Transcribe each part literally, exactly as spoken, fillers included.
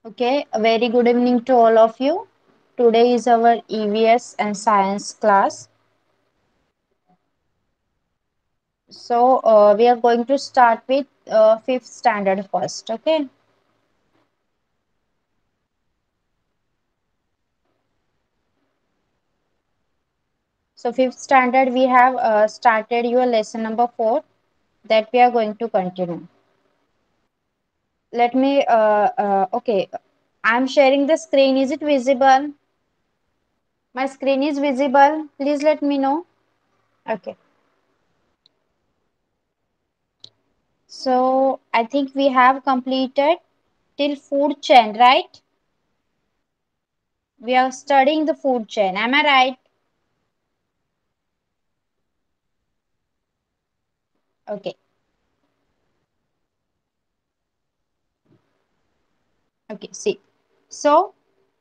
Okay, a very good evening to all of you. Today is our E V S and science class. So, uh, we are going to start with uh, fifth standard first. Okay, so fifth standard we have uh, started your lesson number four that we are going to continue. Let me, uh, uh, okay, I'm sharing the screen. Is it visible? My screen is visible. Please let me know. Okay, so I think we have completed till food chain, right? We are studying the food chain. Am I right? Okay. Okay. See. So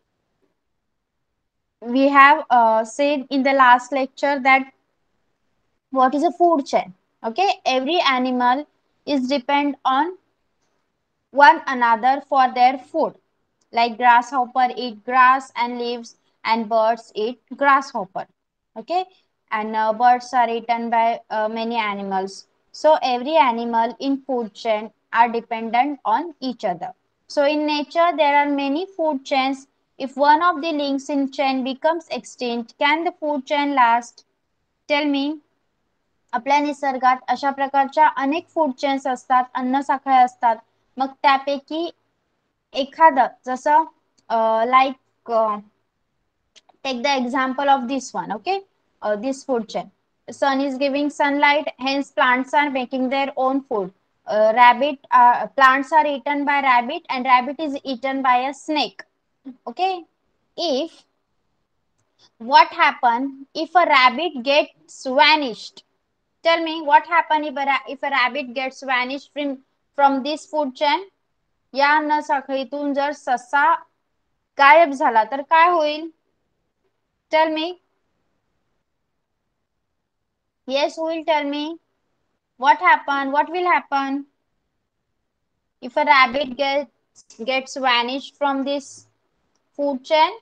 we have uh, said in the last lecture that what is a food chain? Okay. Every animal is depend on one another for their food. Like grasshopper eat grass and leaves, and birds eat grasshopper. Okay. And uh, birds are eaten by uh, many animals. So every animal in food chain are dependent on each other. So in nature there are many food chains. If one of the links in chain becomes extinct, can the food chain last? Tell me. आपल्या निसर्गात अशा प्रकारच्या अनेक food chains असतात, अन्न साखळ्या असतात. मग त्यापैकी एखादं जसं like take the example of this one. Okay, uh, this food chain. Sun is giving sunlight, hence plants are making their own food. Uh, rabbit uh, plants are eaten by rabbit, and rabbit is eaten by a snake. Okay, if what happen if a rabbit gets vanished? Tell me what happen if a, ra- if a rabbit gets vanished from from this food chain? या अन्न साखळीतून जर ससा गायब झाला तर काय होईल? Tell me. Yes, who will tell me? What happen? What will happen if a rabbit gets gets vanished from this food chain?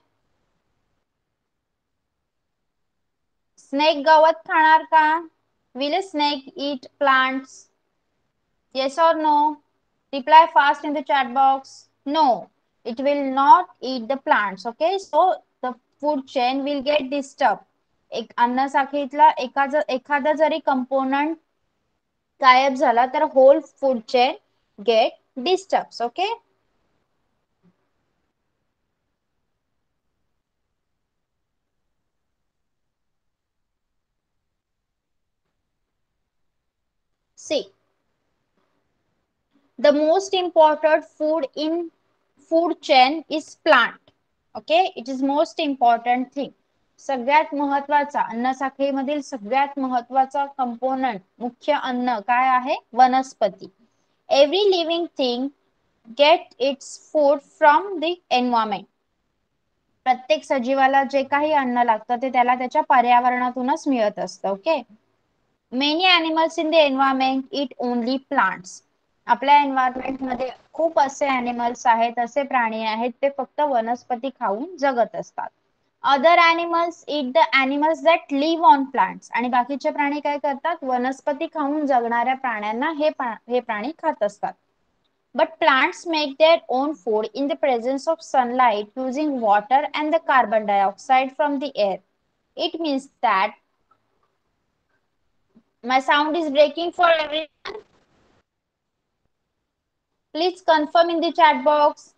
Snake गवत खाणार का? Will a snake eat plants? Yes or no? Reply fast in the chat box. No, it will not eat the plants. Okay, so the food chain will get disturbed. एक अन्न साखळीतला एखादा एखादा जरी component गायब झाला तर whole food chain get disturbs. Okay. See, the most important food in food chain is plant. Okay, it is most important thing. सगळ्यात महत्वाचा अन्न साखळीमधील सगळ्यात महत्वाचा कंपोनंट मुख्य अन्न काय आहे? वनस्पती. Every living thing get its food from the environment. प्रत्येक सजीवाला जे काही अन्न लागतं ते त्याला त्याच्या पर्यावरणातूनच मिळत असतं. Okay. Many animals in the environment eat only plants. आपल्या एन्व्हायरमेंट मध्ये खूप असे एनिमल्स आहेत, असे प्राणी आहेत ते फक्त वनस्पती खाऊन जगत असतात. Other animals eat the animals that live on plants. आणि बाकीचे प्राणी काय करतात? वनस्पती खाऊन जगणाऱ्या प्राण्यांना हे हे प्राणी खात असतात. But plants make their own food in the presence of sunlight using water and the carbon dioxide from the air. It means that my sound is breaking for everyone. Please confirm in the chat box.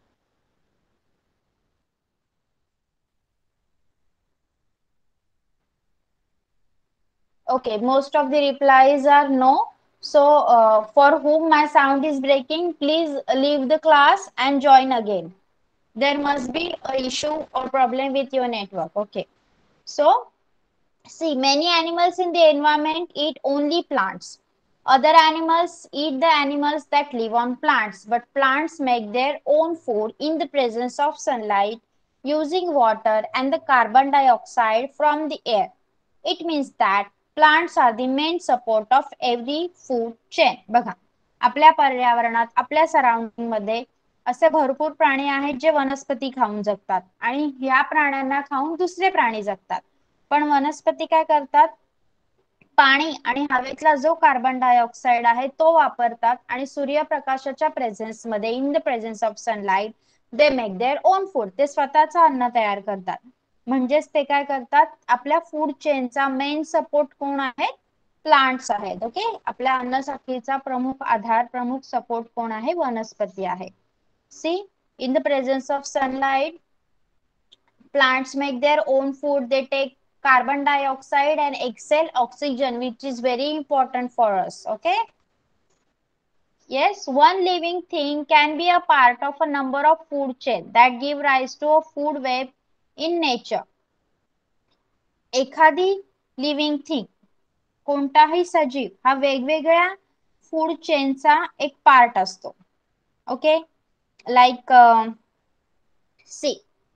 Okay, most of the replies are no. So, uh, for whom my sound is breaking, please leave the class and join again. There must be a issue or problem with your network. Okay. So, see, many animals in the environment eat only plants. Other animals eat the animals that live on plants, but plants make their own food in the presence of sunlight using water and the carbon dioxide from the air. It means that plants are the main support of every food chain. बघा, आपल्या पर्यावरणात आपल्या surrounding मध्ये असे भरपूर प्राणी आहेत जे वनस्पती खाऊन जगतात आणि ह्या प्राण्यांना खाऊन दुसरे प्राणी जगतात. पण वनस्पती काय करतात, पाणी आणि हवेतला जो कार्बन डायऑक्साइड आहे तो वापरतात आणि सूर्यप्रकाशाच्या प्रेझेन्स मध्ये, in the presence of sunlight, they make their own food. ते स्वतःच अन्न तयार करतात. म्हणजेच ते काय करतात, आपल्या फूड चेनचा मेन सपोर्ट कोण आहे, प्लांट्स आहेत. ओके, आपल्या अन्न साखळीचा प्रमुख आधार, प्रमुख सपोर्ट कोण आहे, वनस्पती आहे. See, in the presence of sunlight, plants make their own food. They take carbon dioxide and exhale oxygen, which is very important for us. Okay, yes, one living thing can be a part of a number of food chain that give rise to a food web in nature. एखादी living thing, कोणताही सजीव हा वेगवेगळ्या food चेनचा एक part असतो. Okay, like see,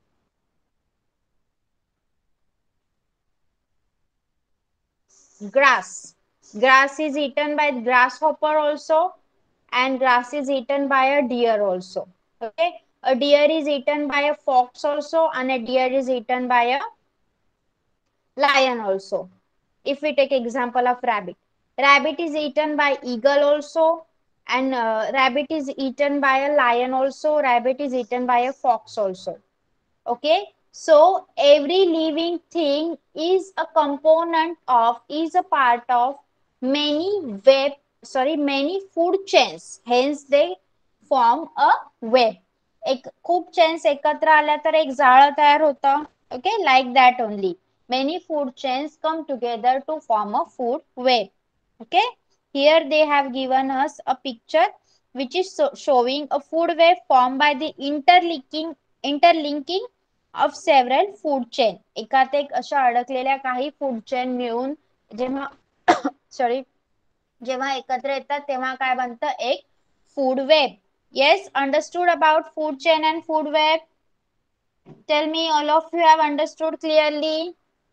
grass. Grass is eaten by grasshopper also, and grass is eaten by a deer also. Okay, a deer is eaten by a fox also, and a deer is eaten by a lion also. If we take example of rabbit, rabbit is eaten by eagle also, and uh, rabbit is eaten by a lion also, rabbit is eaten by a fox also. Okay, so every living thing is a component of, is a part of many web, sorry, many food chains, hence they form a web. एक खूप chains एकत्र आल्या तर एक जाळं तयार होतं. Okay, like that only many food chains come together to form a food web. Okay, here they have given us a picture which is so showing a food web formed by the interlinking interlinking of several food chain. एकात एक अशा अडकलेल्या काही food chain मिळून जेव्हा sorry जेव्हा एकत्र येतात तेव्हा काय बनतं, एक food web. Yes, understood about food chain and food web? Tell me, all of you have understood clearly?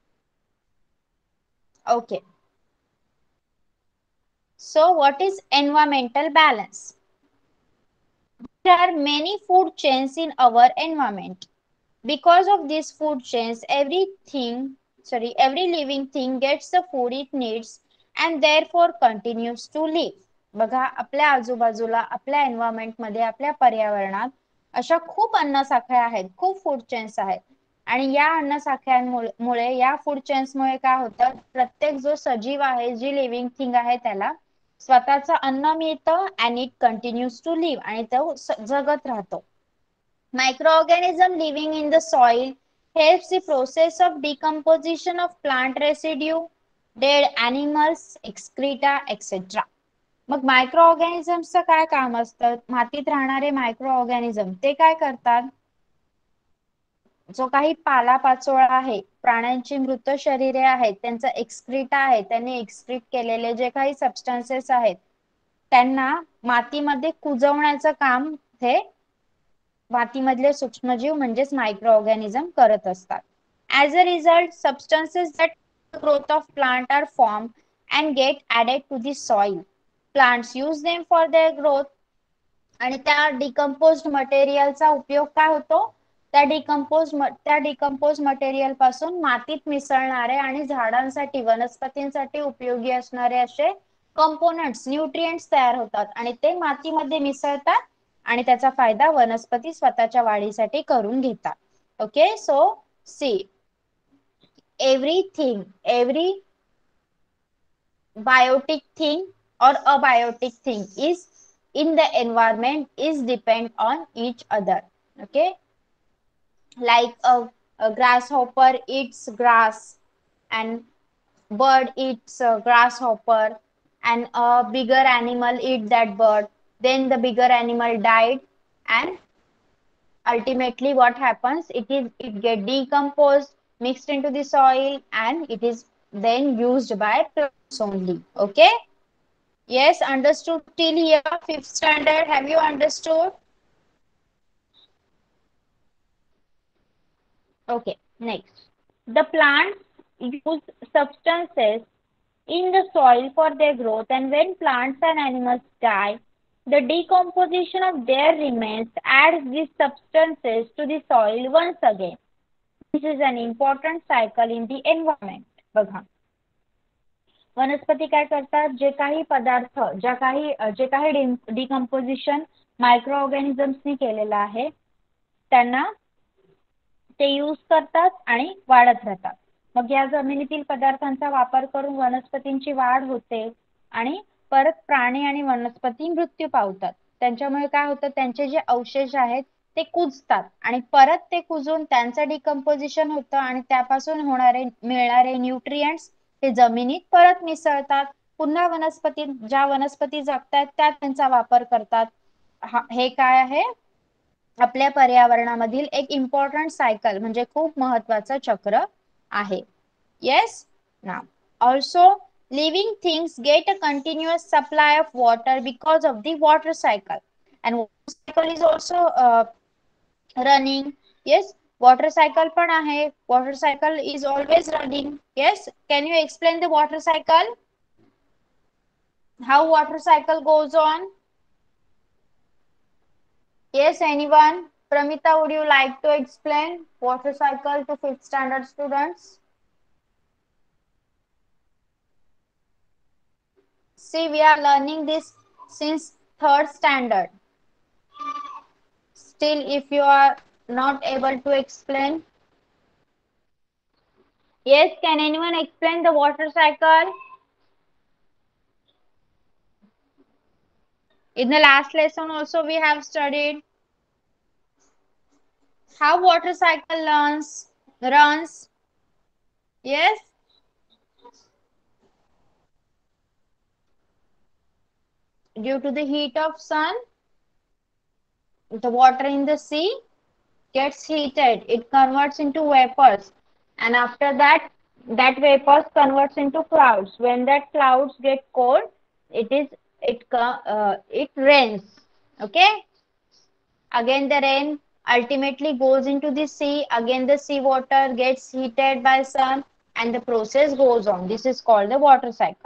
Okay. So what is environmental balance? There are many food chains in our environment. Because of these food chains, everything, sorry, every living thing gets the food it needs and therefore continues to live. बघा, आपल्या आजूबाजूला, आपल्या environment मध्ये, आपल्या पर्यावरणात अशा खूप अन्न साखळ्या आहेत, खूप फूड चेन्स आहेत. आणि या अन्न साखळ्यांमुळे, या फूड चेन्स मुळे काय होतं, प्रत्येक जो सजीव आहे, जी लिव्हिंग थिंग आहे, त्याला स्वतःचं अन्न मिळतं and it continues to live, आणि तो जगत राहतो. Microorganism living in the soil helps the process of decomposition of plant residue, dead animals, excreta, et cetera. मग मायक्रो ऑर्गॅनिझमचं काय काम असतं, मातीत राहणारे मायक्रो ऑर्गॅनिझम ते काय करतात, जो काही पालापाचोळा आहे, प्राण्यांची मृत शरीरे आहेत, त्यांचा एक्सक्रीटा आहे, त्यांनी एक्सक्रीट केलेले जे काही सबस्टन्सेस आहेत त्यांना मातीमध्ये कुजवण्याचं काम हे मातीमधले सूक्ष्मजीव म्हणजेच मायक्रो ऑर्गॅनिझम करत असतात. As a result, substances that growth of plant are form and get added to the soil. Plants use them for their growth. आणि त्या डिकम्पोज्ड मटेरियलचा उपयोग काय होतो, त्या डिकम्पोज त्या डिकम्पोज मटेरियल पासून मातीत मिसळणारे आणि झाडांसाठी, वनस्पतींसाठी उपयोगी असणारे असे कंपोनंट्स, न्यूट्रिएंट्स तयार होतात आणि ते मातीमध्ये मिसळतात आणि त्याचा फायदा वनस्पती स्वतःच्या वाढीसाठी करून घेतात. Okay, so see, everything, every biotic thing or abiotic thing is in the environment is depend on each other. Okay, like a, a grasshopper eats grass, and bird eats a grasshopper, and a bigger animal eat that bird, then the bigger animal died, and ultimately what happens, it is it get decomposed, mixed into the soil, and it is then used by plants only. Okay, yes, understood till here, fifth standard, have you understood? Okay, next, the plants use substances in the soil for their growth, and when plants and animals die, The decomposition of their remains adds these substances to the soil once again. This is an important cycle in the environment. बघा, वनस्पती काय करतात, जे काही पदार्थ, ज्या काही जे काही decomposition micro ऑर्गॅनिझम्सनी केलेलं आहे त्यांना ते यूज करतात आणि वाढत राहतात. मग या जमिनीतील पदार्थांचा वापर करून वनस्पतींची वाढ होते आणि परत प्राणी आणि वनस्पती मृत्यू पावतात. त्यांच्यामुळे काय होतं, त्यांचे जे अवशेष आहेत ते कुजतात आणि परत ते कुजून त्यांचं डिकम्पोजिशन होतं आणि त्यापासून होणारे मिळणारे न्यूट्रिएंट्स ते जमिनीत परत मिसळतात. पुन्हा वनस्पती, ज्या वनस्पती जगतात त्या त्यांचा वापर करतात. हे काय आहे, आपल्या पर्यावरणामधील एक इम्पॉर्टंट सायकल, म्हणजे खूप महत्वाचं चक्र आहे. Yes. Now also living things get a continuous supply of water because of the water cycle, and water cycle is also uh, running. Yes, water cycle पण आहे. Water cycle is always running. Yes, can you explain the water cycle? How water cycle goes on? Yes, anyone? Pramita, would you like to explain water cycle to fifth standard students? See, we are learning this since third standard. Still, if you are not able to explain. Yes, can anyone explain the water cycle? In the last lesson also we have studied how water cycle runs. runs. Yes. Due to the heat of sun, the water in the sea gets heated. It converts into vapors, and after that, that vapors converts into clouds. When that clouds get cold, it is it uh, it rains. Okay. Again, the rain ultimately goes into the sea. Again, the sea water gets heated by sun, and the process goes on. This is called the water cycle.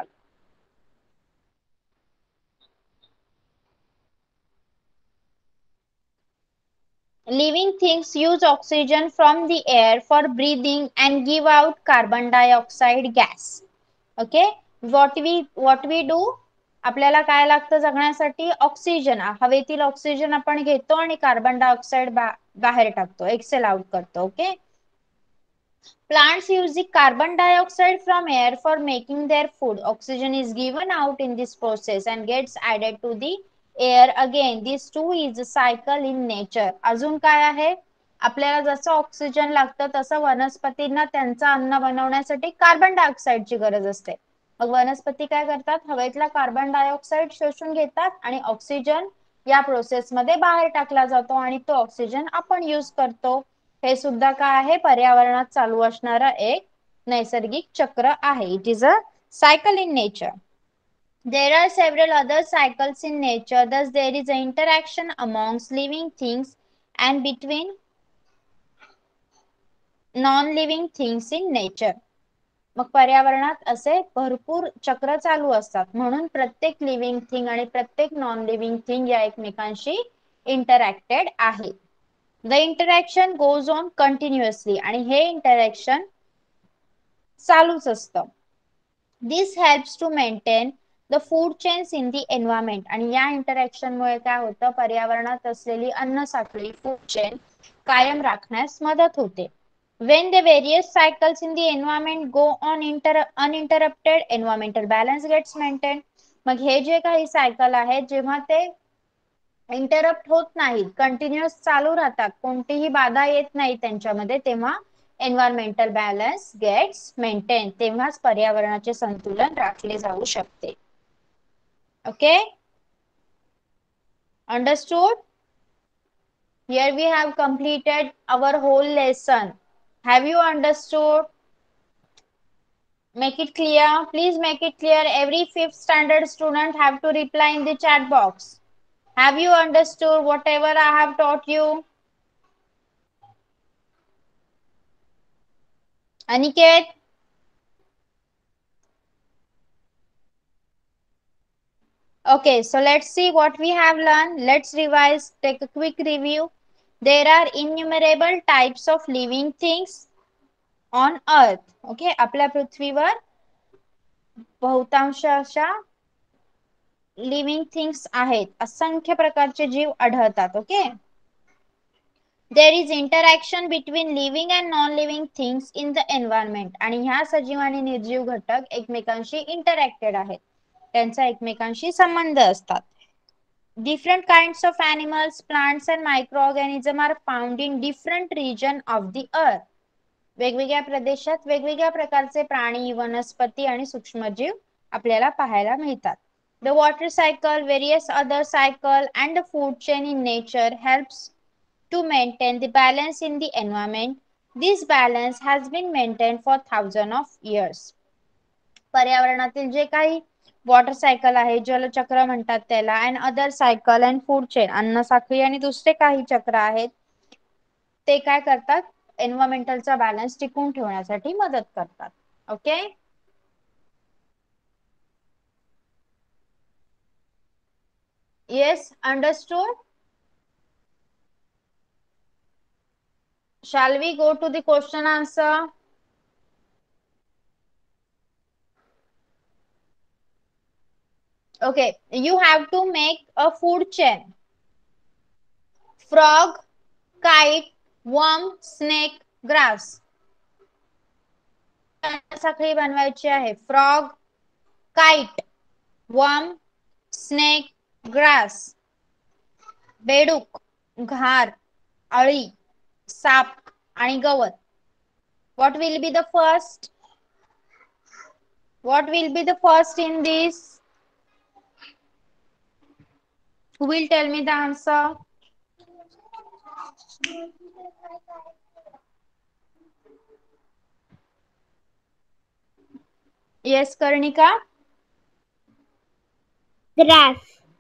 Living things use oxygen from the air for breathing and give out carbon dioxide gas. Okay, what we what we do, आपल्याला काय लागतं जगण्यासाठी, oxygen. हवेतील oxygen आपण घेतो आणि carbon dioxide बाहेर टाकतो, एक्सेल आउट करतो. Okay. Plants use the carbon dioxide from air for making their food. Oxygen is given out in this process and gets added to the air again. This too is a cycle in nature. अजून काय आहे, आपल्याला जसं oxygen लागतं तसं वनस्पतींना त्यांचं अन्न बनवण्यासाठी कार्बन डायऑक्साइडची गरज असते. मग वनस्पती काय करतात, हवेतला कार्बन डायऑक्साइड शोषून घेतात आणि ऑक्सिजन या प्रोसेस मध्ये बाहेर टाकला जातो आणि तो ऑक्सिजन आपण यूज करतो. हे सुद्धा काय आहे, पर्यावरणात चालू असणारा एक नैसर्गिक चक्र आहे. It is a cycle in nature. There are several other cycles in nature. Thus, there is an interaction amongst living things and between non-living things in nature. मग पर्यावरणात असे भरपूर चक्र चालू असतात, म्हणून प्रत्येक लिव्हिंग थिंग आणि प्रत्येक नॉन लिव्हिंग थिंग या एकमेकांशी इंटरॅक्टेड आहे. The interaction goes on continuously आणि हे इंटरॅक्शन चालूच असतं. This helps to maintain the food chains in the environment. आणि या इंटरॅक्शन मुळे काय होतं, पर्यावरणात असलेली अन्न साखळी, फूड चेन कायम राखण्यास मदत होते. When the various cycles in the environment go on inter uninterrupted, environmental balance gets maintained. मग हे जे काही सायकल आहेत, जेव्हा ते इंटरप्ट होत नाहीत, कंटिन्युअस चालू राहतात, कोणतीही बाधा येत नाही त्यांच्यामध्ये, तेव्हा एन्व्हायरमेंटल बॅलन्स गेट्स मेंटेन, तेव्हाच पर्यावरणाचे संतुलन राखले जाऊ शकते. Okay, understood? Here we have completed our whole lesson. Have you understood? Make it clear. Please make it clear. Every fifth standard student have to reply in the chat box. Have you understood whatever I have taught you? Aniket? Okay, so let's see what we have learned. Let's revise, take a quick review. There are innumerable types of living things on earth. Okay, आपल्या पृथ्वीवर बहुतांश अशा living things आहेत. असंख्य प्रकारचे जीव आढळतात. Okay, there is interaction between living and non living things in the environment. आणि ह्या सजीव आणि निर्जीव घटक एकमेकांशी इंटरॅक्टेड आहेत, त्यांचा एकमेकांशी संबंध असतात. Different kinds of animals, plants and microorganisms are found in different region of the earth. वेगवेगळ्या प्रदेशात वेगवेगळ्या प्रकारचे प्राणी, वनस्पती आणि सूक्ष्मजीव आपल्याला पाहायला मिळतात. The water cycle, various other cycle and the food chain in nature helps to maintain the balance in the environment. This balance has been maintained for thousands of years. पर्यावरणातील जे काही वॉटर सायकल आहे, जलचक्र म्हणतात त्याला, and other cycle and food chain, अन्न साखळी आणि दुसरे काही चक्र आहेत, ते काय करतात, एन्व्हायरमेंटलचा बॅलन्स टिकून ठेवण्यासाठी मदत करतात. Okay, yes, understood. Shall we go to the question answer? Okay, you have to make a food chain. Frog, kite, worm, snake, grass. साखळी बनवायची आहे. Frog, kite, worm, snake, grass. बेडूक, घार, अळी, साप आणि गवत. What will be the first? What will be the first in this? Who will tell me the answer? Yes, Karnika. Grass.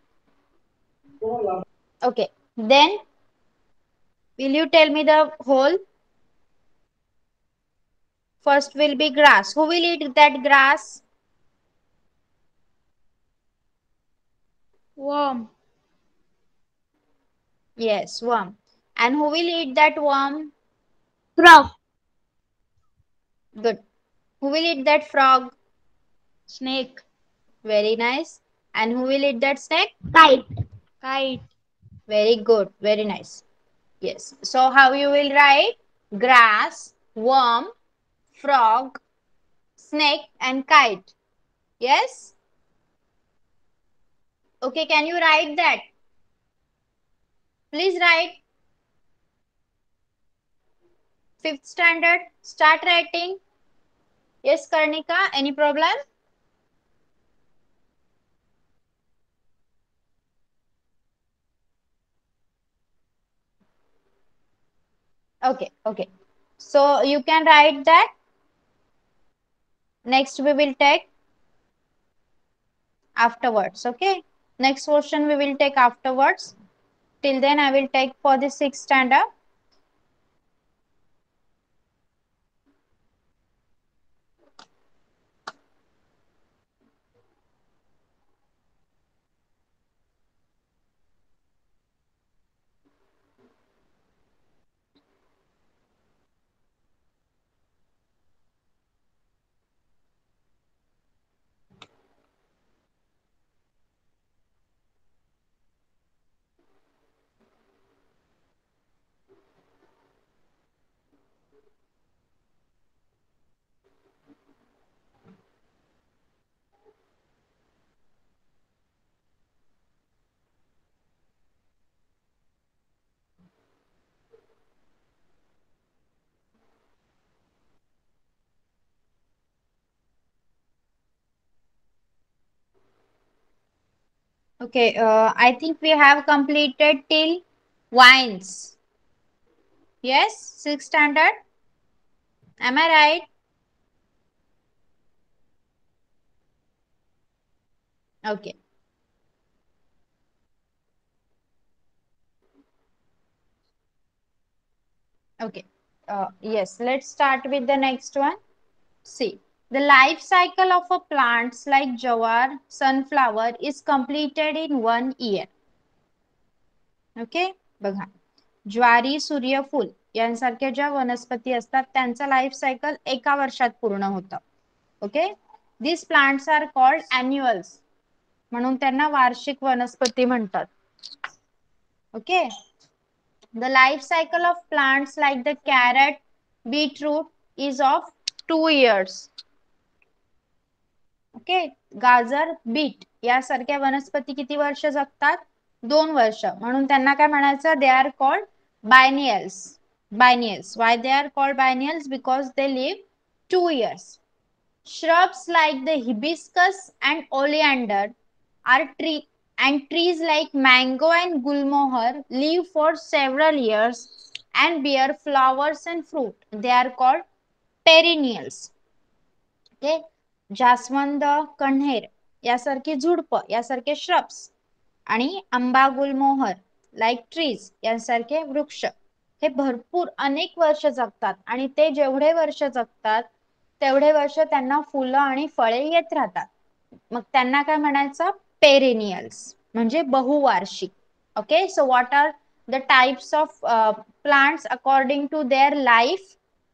Okay. Then will you tell me the whole? First will be grass. Who will eat that grass? Worm. Yes, worm. And who will eat that worm? Frog. Good. Who will eat that frog? Snake. Very nice. And who will eat that snake? Kite. Kite. Very good. Very nice. Yes. So how you will write? Grass, worm, frog, snake and kite. Yes. Okay. Can you write that? Please write. Fifth standard. Start writing. Yes, Karnika. Any problem? Okay. Okay. So you can write that. Next we will take afterwards. Okay. Next question we will take afterwards. Till then I will take for the sixth standard. Okay, uh, I think we have completed till wines. Yes, sixth standard. Am I right? Okay. Okay. Uh, yes, let's start with the next one. See. The life cycle of a plants like jawar, sunflower is completed in one year. Okay, बघा ज्वारी, सूर्यफूल यांसारख्या ज्या वनस्पती असतात त्यांचं life cycle एका वर्षात पूर्ण होतं. Okay, this plants are called annuals, म्हणून त्यांना वार्षिक वनस्पती म्हणतात. Okay, the life cycle of plants like the carrot, beetroot is of two years. Okay, गाजर, बीट यासारख्या वनस्पती किती वर्ष जगतात? दोन वर्ष, म्हणून त्यांना काय म्हणायचं? They are called biennials. Biennials. Why they are called biennials? Because they live two years. Shrubs like the hibiscus and oleander are tree and trees like mango and gulmohar live for several years and bear flowers and fruit. They are called perennials. Okay, जास्वंद, कण्हेर यासारखी झुडप यासारखे shrubs आणि आंबा, गुलमोहर like trees यांसारखे वृक्ष हे भरपूर अनेक वर्ष जगतात आणि ते जेवढे वर्ष जगतात तेवढे वर्ष त्यांना फुलं आणि फळे येत राहतात. मग त्यांना काय म्हणायचं? पेरेनियल्स, म्हणजे बहुवार्षिक. Okay, so what are the types of plants according to their life?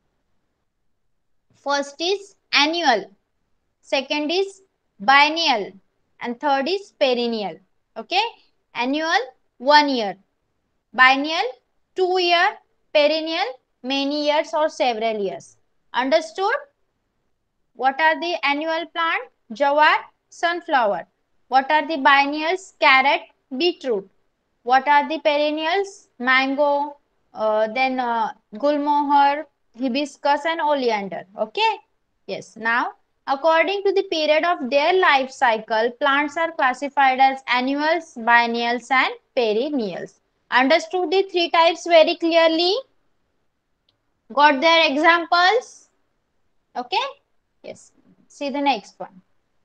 First is annual, second is biennial, and third is perennial. Okay, annual one year, biennial two year, perennial many years or several years. Understood? What are the annual plant? Jawar, sunflower. What are the biennials? Carrot, beetroot. What are the perennials? Mango, uh, then uh, gulmohar, hibiscus and oleander. Okay, yes. Now according to the period of their life cycle, plants are classified as annuals, biennials and perennials. Understood the three types very clearly? Got their examples? Okay, yes. See the next one.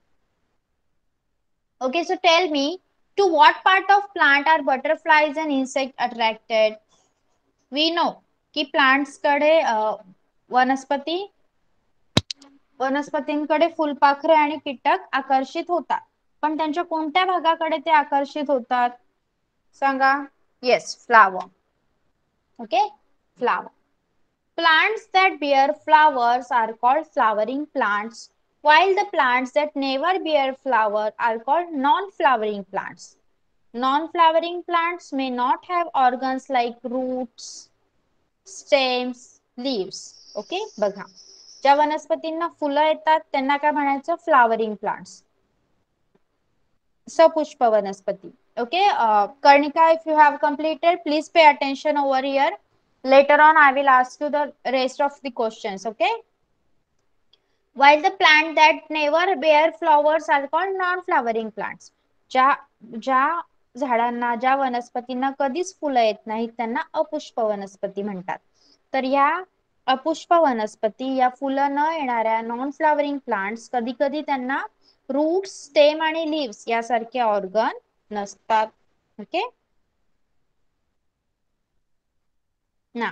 Okay, so tell me, to what part of plant are butterflies and insects attracted? We know की plants कडे वनस्पती वनस्पतींकडे फुलपाखरे आणि कीटक आकर्षित होतात, पण त्यांच्या कोणत्या भागाकडे ते आकर्षित होतात? सांगा. Yes, flower. Okay, flower. Plants that bear flowers are called flowering plants, while the plants that never bear flower are called non-flowering plants. Non-flowering plants may not have organs like roots, stems, leaves. Okay, बघा ज्या वनस्पतींना फुलं येतात त्यांना काय म्हणायचं? Flowering plants, सपुष्प वनस्पती. Okay, uh, Karnika, if you have completed, please pay attention over here. Later on, I will ask you the rest of the questions. Okay. While the plant that never bear flowers are called non-flowering plants. ज्या ज्या झाडांना, ज्या वनस्पतींना कधीच फुलं येत नाहीत त्यांना अपुष्प वनस्पती म्हणतात. तर या अपुष्प वनस्पती, या फुलं न येणाऱ्या नॉन फ्लावरिंग प्लांट्स, कधी कधी त्यांना रूट्स, स्टेम आणि लीव्स यासारखे ऑर्गन नसतात. ओके, ना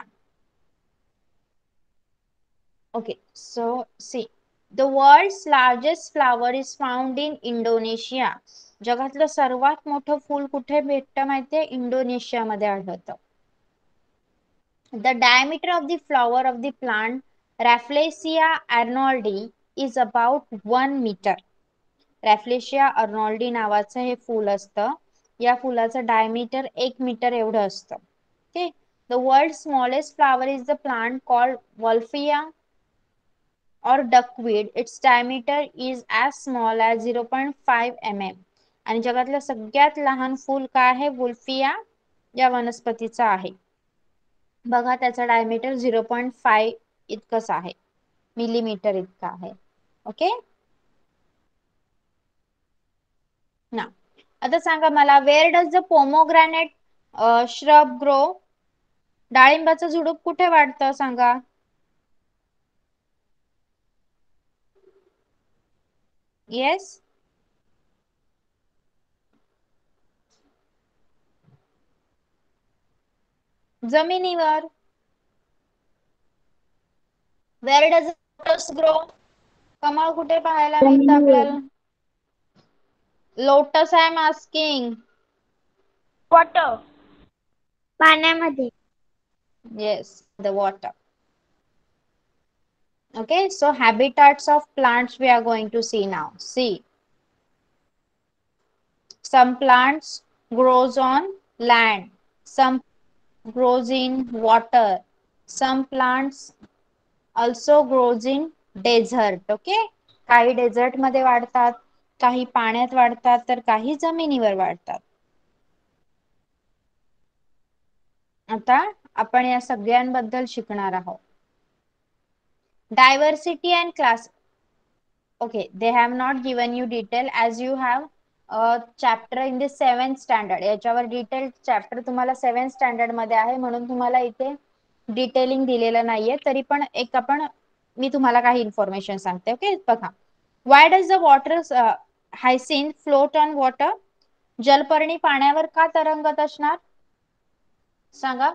okay, so see, the world's largest flower is found in Indonesia. जगातलं सर्वात मोठं फूल कुठे भेटतं माहितीये? इंडोनेशिया मध्ये आढळतं. The diameter of the flower of the plant Rafflesia arnoldi is about one meter. Rafflesia arnoldi नावाचं हे फूल असतं. या फुलाचं डायमीटर एक मीटर एवढं असतं. Okay, the world's smallest flower is the plant called Wolfia or duckweed. Its diameter is as small as zero point five millimeters. आणि जगातलं सगळ्यात लहान फूल काय आहे? वुल्फिया या वनस्पतीचं आहे. बघा त्याचा डायमीटर झिरो पॉईंट फाय इतकंच आहे, मिलीमीटर इतका आहे. ओके, ना आता सांगा मला, where does the pomegranate shrub grow? डाळिंबाचं झुडूप कुठे वाढतं सांगा? येस, जमिनीवर. Where does lotus grow? कमळ कुठे पाहायला मिळतं आपल्याला? Lotus I am asking. Water. पाण्यामध्ये. Yes, the water. Okay, so habitats of plants we are going to see now. See, some plants grows on land, some grows in water, some plants also grows in desert. Okay, काही desert मध्ये वाढतात, काही पाण्यात वाढतात, तर काही जमिनीवर वाढतात. आता आपण या सगळ्यांबद्दल शिकणार आहोत. Diversity and class. Okay, they have not given you detail as you have a chapter in the seventh standard. याच्यावर डिटेल चॅप्टर तुम्हाला सेव्हन्थ स्टँडर्ड मध्ये आहे, म्हणून तुम्हाला इथे डिटेलिंग दिलेलं नाहीये. तरी पण एक आपण मी तुम्हाला काही इन्फॉर्मेशन सांगते. ओके, बघा. Why does the water uh, hyacinth float on water? जलपर्णी पाण्यावर का तरंगत असणार? सांगा.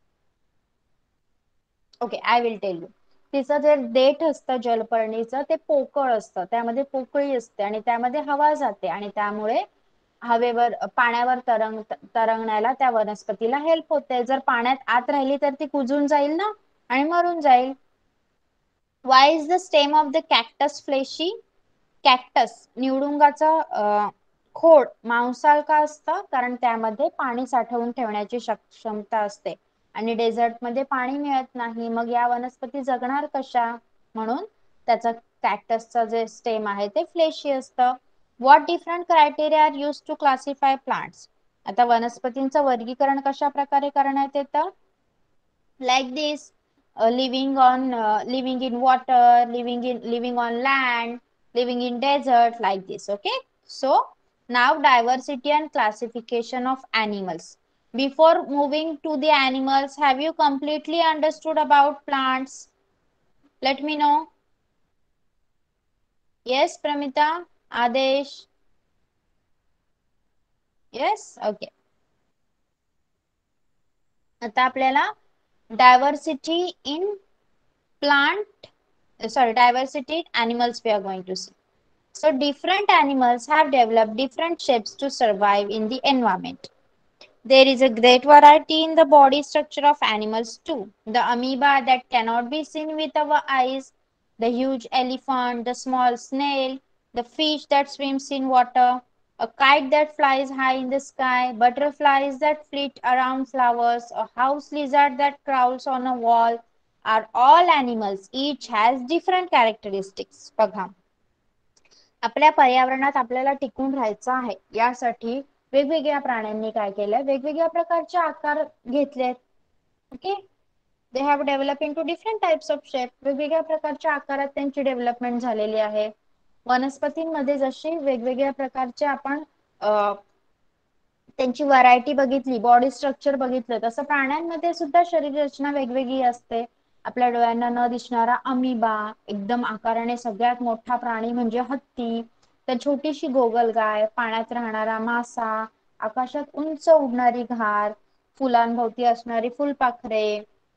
Okay, I will tell you. तिचं जे देठ असतं जलपर्णीचं ते पोकळ असतं, त्यामध्ये पोकळी असते आणि त्यामध्ये हवा जाते आणि त्यामुळे हवेवर पाण्यावर तरंग तरंगण्याला त्या वनस्पतीला हेल्प होते. जर पाण्यात आत राहिली तर ती कुजून जाईल ना आणि मरून जाईल. Why is the stem of the cactus fleshy? Cactus निवडुंगाचा खोड मांसाल का असतं? कारण त्यामध्ये पाणी साठवून ठेवण्याची क्षमता असते आणि डेझर्ट मध्ये पाणी मिळत नाही, मग या वनस्पती जगणार कशा? म्हणून त्याचा कॅक्टसचा जे स्टेम आहे ते फ्लेशी असतं. What different criteria are use to classify plants? आता वनस्पतींचं वर्गीकरण कशा प्रकारे करण्यात येतं? Like this, living on living in water, living in living on land, living in desert, like this. Okay, so now diversity and classification of animals. Before moving to the animals, have you completely understood about plants? Let me know. Yes, Pramita, Adesh. Yes, okay. आता आपल्याला diversity in plant, sorry, diversity in animals we are going to see. So different animals have developed different shapes to survive in the environment. There is a great variety in the body structure of animals too. The amoeba that cannot be seen with our eyes, the huge elephant, the small snail, the fish that swims in water, a kite that flies high in the sky, butterflies that flit around flowers, a house lizard that crawls on a wall, are all animals. Each has different characteristics. बघा, आपल्या पर्यावरणात आपल्याला टिकून राहायचं आहे, यासाठी वेगवेगळ्या प्राण्यांनी काय केलंय, वेगवेगळ्या प्रकारचे आकार घेतलेत. Okay, they have develop in to different types of shape. वेगवेगळ्या प्रकारच्या आकारात त्यांची डेव्हलपमेंट झालेली आहे. वनस्पतींमध्ये जशी वेगवेगळ्या प्रकारचे आपण त्यांची व्हरायटी बघितली, बॉडी स्ट्रक्चर बघितलं, तसं प्राण्यांमध्ये सुद्धा शरीर रचना वेगवेगळी असते. आपल्या डोळ्यांना न दिसणारा अमिबा, एकदम आकाराने सगळ्यात मोठा प्राणी म्हणजे हत्ती, तर छोटीशी गोगलगाय, पाण्यात राहणारा मासा, आकाशात उंच उडणारी घार, फुलांभोवती असणारी फुलपाखरे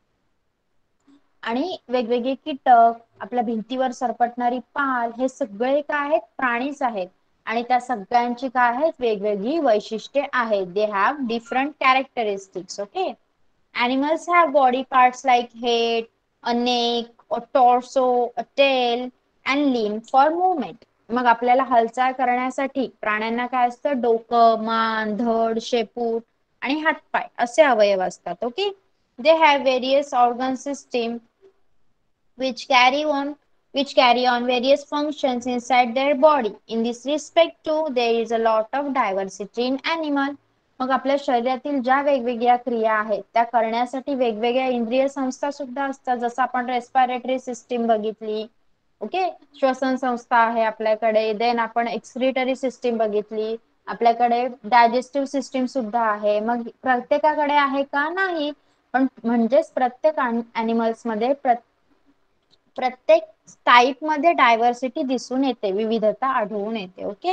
आणि वेगवेगळे कीटक, आपल्या भिंतीवर सरपटणारी पाल, हे सगळे काय आहेत? प्राणीच आहेत. आणि त्या सगळ्यांची काय आहेत? वेगवेगळी वैशिष्ट्ये आहेत. They have different characteristics. Okay, animals have body parts like head, a neck, a torso, a tail and limb for movement. मग आपल्याला हालचाल करण्यासाठी प्राण्यांना काय असतं? डोकं, मान, धड, शेपूट आणि हातपाय असे अवयव असतात. Okay, they have various organ system which carry on which carry on various functions inside their body. In this respect too, there is a lot of diversity in animal. मग आपल्या शरीरातील ज्या वेगवेगळ्या क्रिया आहेत त्या करण्यासाठी वेगवेगळ्या इंद्रिय संस्था सुद्धा असतात. जसं आपण रेस्पिरेटरी सिस्टीम बघितली, ओके, श्वसन संस्था आहे आपल्याकडे. देन आपण एक्सक्रिटरी सिस्टीम बघितली, आपल्याकडे डायजेस्टिव्ह सिस्टीम सुद्धा आहे. मग प्रत्येकाकडे आहे का? नाही, पण म्हणजेच प्रत्येक अॅनिमल्स मध्ये प्रत्येक टाइप मध्ये डायव्हर्सिटी दिसून येते, विविधता आढळून येते. ओके,